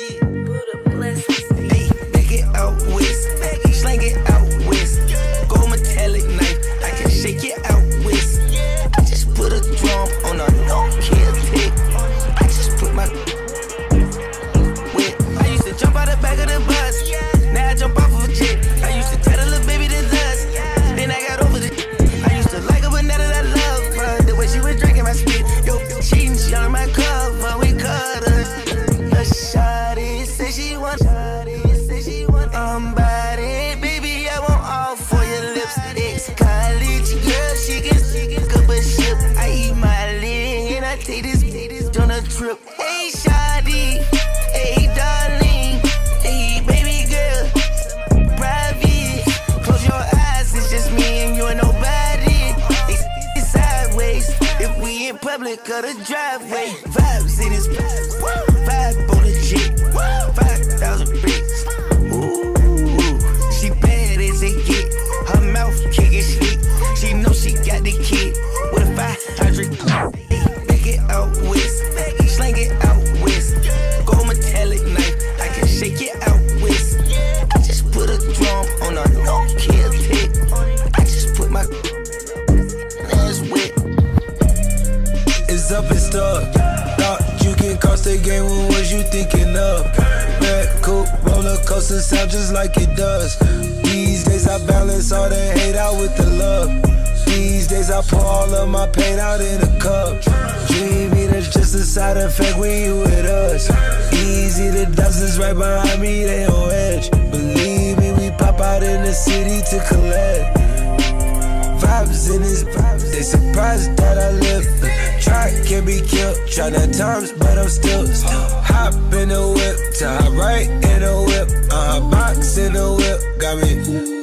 Hey, back it out west, slang it out west. Gold metallic knife, I can shake it out west. I just put a drum on a no-kill tick. I just put my wet. I used to jump out the back of the bus, now I jump off of a jet. I used to tell the little baby to dust, then I got over the. I used to like her, but now that I love her, the way she was drinking my spit. Yo, cheating, she on my cover, we cut her. A shawty say she want, body, baby, I want all for your lips. Ex-college girl, she can cup a ship. I eat my leg and I take this on a trip. Hey, shawty, hey, darling, hey, baby girl, private. Close your eyes, it's just me and you and nobody. It's sideways if we in public or the driveway. Vibes in this vibe on the jet, 5,000 bricks. Ooh, she bad as it get. Her mouth kicking slick. She know she got the kid with a 500. Back it out west, slang it out west. Gold metallic knife, I can shake it out west. I just put a drum on a no-kill tick. I just put my ass wet. It's up and stuck. Thought you can cross the game, what was you thinking of? Red coupe, roller coaster sound just like it does. These days I balance all the hate out with the love. These days I pour all of my pain out in a cup. Dreamy, that's just a side effect when you with us. Easy, the dozens right behind me, they on edge. Believe me, we pop out in the city to collect. Vibes in this vibes, they surprised that I live. Try can't be killed, try that times, but I'm still hop in the whip, to hop right in the whip, box in the whip, got me.